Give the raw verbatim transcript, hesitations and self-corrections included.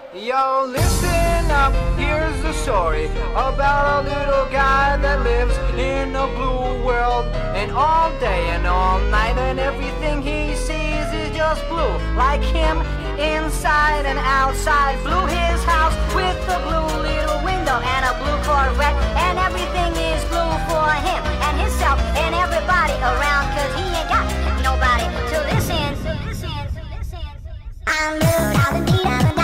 Yo, listen up, here's the story about a little guy that lives in a blue world. And all day and all night and everything he sees is just blue. Like him, inside and outside. Blue his house with a blue little window and a blue Corvette. And everything is blue for him and himself and everybody around, cause he ain't got nobody to listen. I'm blue,